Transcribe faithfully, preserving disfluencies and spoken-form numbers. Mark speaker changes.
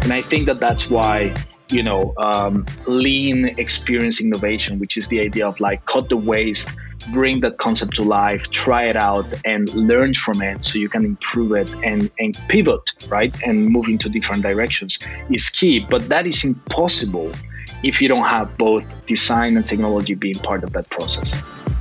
Speaker 1: And I think that that's why, you know, um, lean experience innovation, which is the idea of like cut the waste, bring that concept to life, try it out and learn from it so you can improve it and, and pivot, right? And move into different directions is key. But that is impossible if you don't have both design and technology being part of that process.